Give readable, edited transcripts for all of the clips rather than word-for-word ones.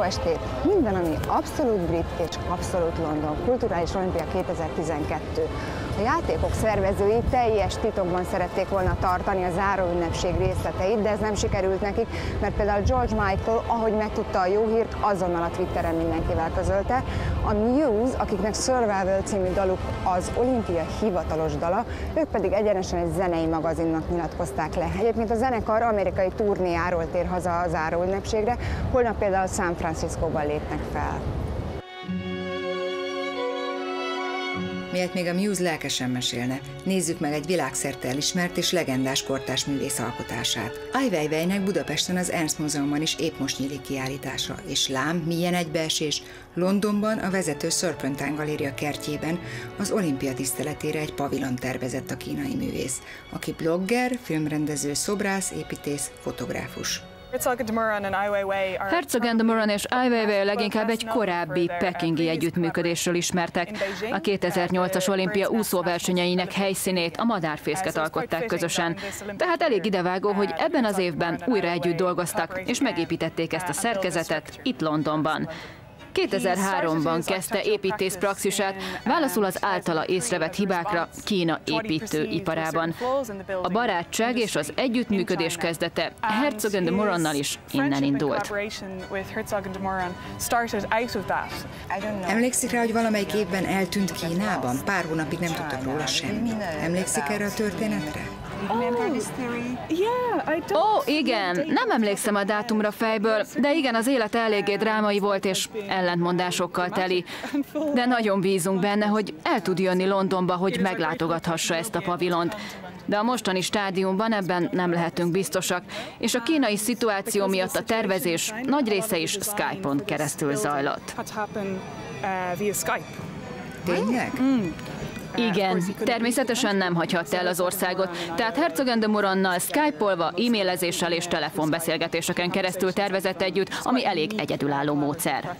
estét! Minden, ami abszolút brit és abszolút London. Kulturális Olimpia 2012. A játékok szervezői teljes titokban szerették volna tartani a záróünnepség részleteit, de ez nem sikerült nekik, mert például George Michael, ahogy megtudta a jó hírt, azonnal a Twitteren mindenkivel közölte. A Muse, akiknek Survival című daluk az olimpia hivatalos dala, ők pedig egyenesen egy zenei magazinnak nyilatkozták le. Egyébként a zenekar amerikai turnéjáról tér haza a záróünnepségre, holnap például San Franciscóban lépnek fel. Miért még a Muse lelkesen mesélne, nézzük meg egy világszerte elismert és legendás kortárs művész alkotását. Ai Weiweinek Budapesten az Ernst Múzeumban is épp most nyílik kiállítása, és lám, milyen egybeesés, Londonban a vezető Serpentine Galéria kertjében az olimpia tiszteletére egy pavilont tervezett a kínai művész, aki blogger, filmrendező, szobrász, építész, fotográfus. Herzog and de Meuron és Ai Weiwei leginkább egy korábbi pekingi együttműködésről ismertek. A 2008-as olimpia úszóversenyeinek helyszínét, a madárfészket alkották közösen. Tehát elég idevágó, hogy ebben az évben újra együtt dolgoztak, és megépítették ezt a szerkezetet itt Londonban. 2003-ban kezdte építész praxisát, válaszul az általa észrevett hibákra Kína építőiparában. A barátság és az együttműködés kezdete Herzog and de Meuronnal is innen indult. Emlékszik rá, hogy valamelyik évben eltűnt Kínában? Pár hónapig nem tudtak róla semmit. Emlékszik erre a történetre? Ó, igen, nem emlékszem a dátumra fejből, de igen, az élet eléggé drámai volt és ellentmondásokkal teli. De nagyon bízunk benne, hogy el tud jönni Londonba, hogy meglátogathassa ezt a pavilont. De a mostani stádiumban ebben nem lehetünk biztosak, és a kínai szituáció miatt a tervezés nagy része is Skype-on keresztül zajlott. Tényleg? Igen, természetesen nem hagyhatta el az országot, tehát Herzog and de Meuronnal Skype-olva, e-mailezéssel és telefonbeszélgetéseken keresztül tervezett együtt, ami elég egyedülálló módszer.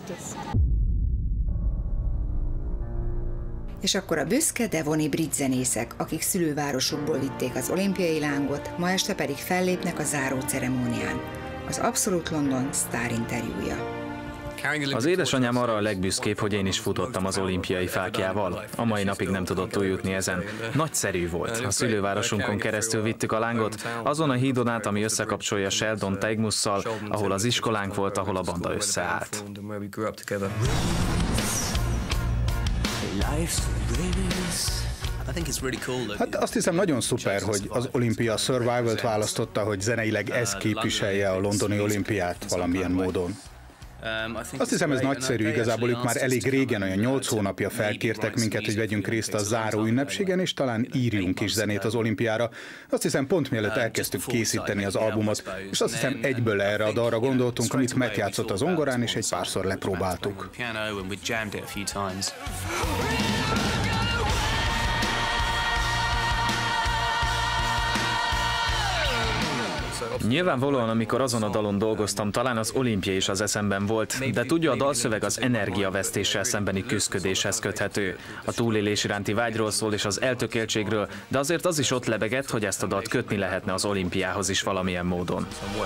És akkor a büszke devoni brit zenészek, akik szülővárosukból vitték az olimpiai lángot, ma este pedig fellépnek a záró ceremónián. Az Abszolút London sztárinterjúja. Az édesanyám arra a legbüszkébb, hogy én is futottam az olimpiai fáklyával. A mai napig nem tudott túljutni ezen. Nagyszerű volt. A szülővárosunkon keresztül vittük a lángot, azon a hídon át, ami összekapcsolja Sheldon Teigmusszal, ahol az iskolánk volt, ahol a banda összeállt. Hát azt hiszem nagyon szuper, hogy az olimpia Survivalt választotta, hogy zeneileg ez képviselje a londoni olimpiát valamilyen módon. Azt hiszem, ez nagyszerű, igazából ők már elég régen, olyan 8 hónapja felkértek minket, hogy vegyünk részt a záró ünnepségen, és talán írjunk is zenét az olimpiára. Azt hiszem, pont mielőtt elkezdtük készíteni az albumot, és azt hiszem egyből erre a dalra gondoltunk, amit Matt játszott az zongorán, és egy párszor lepróbáltuk. Nyilvánvalóan, amikor azon a dalon dolgoztam, talán az olimpia is az eszemben volt, de tudja, a dalszöveg az energiavesztéssel szembeni küszködéshez köthető. A túlélés iránti vágyról szól és az eltökéltségről, de azért az is ott lebegett, hogy ezt a dalt kötni lehetne az olimpiához is valamilyen módon.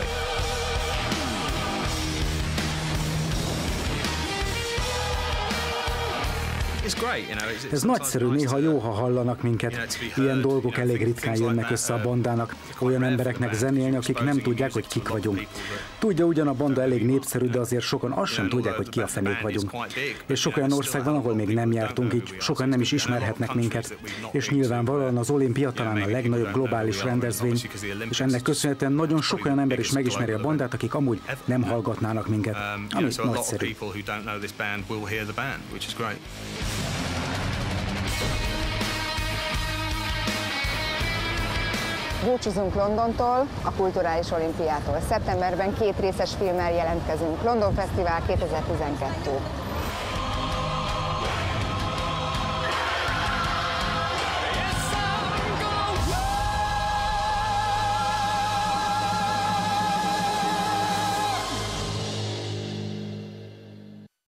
Ez nagyszerű, néha jó, ha hallanak minket. Ilyen dolgok elég ritkán jönnek össze a bandának, olyan embereknek zenélni, akik nem tudják, hogy kik vagyunk. Tudja, ugyan a banda elég népszerű, de azért sokan azt sem tudják, hogy ki a fenék vagyunk. És sok olyan ország van, ahol még nem jártunk, így sokan nem is ismerhetnek minket. És nyilvánvalóan az olimpia talán a legnagyobb globális rendezvény, és ennek köszönhetően nagyon sok olyan ember is megismeri a bandát, akik amúgy nem hallgatnának minket, ami nagyszerű. Búcsúzunk Londontól, a Kulturális Olimpiától. Szeptemberben 2 részes filmmel jelentkezünk. London Fesztivál 2012.